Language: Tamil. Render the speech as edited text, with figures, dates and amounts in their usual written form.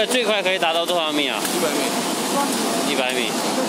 最快可以达到多少米啊？100米。100米。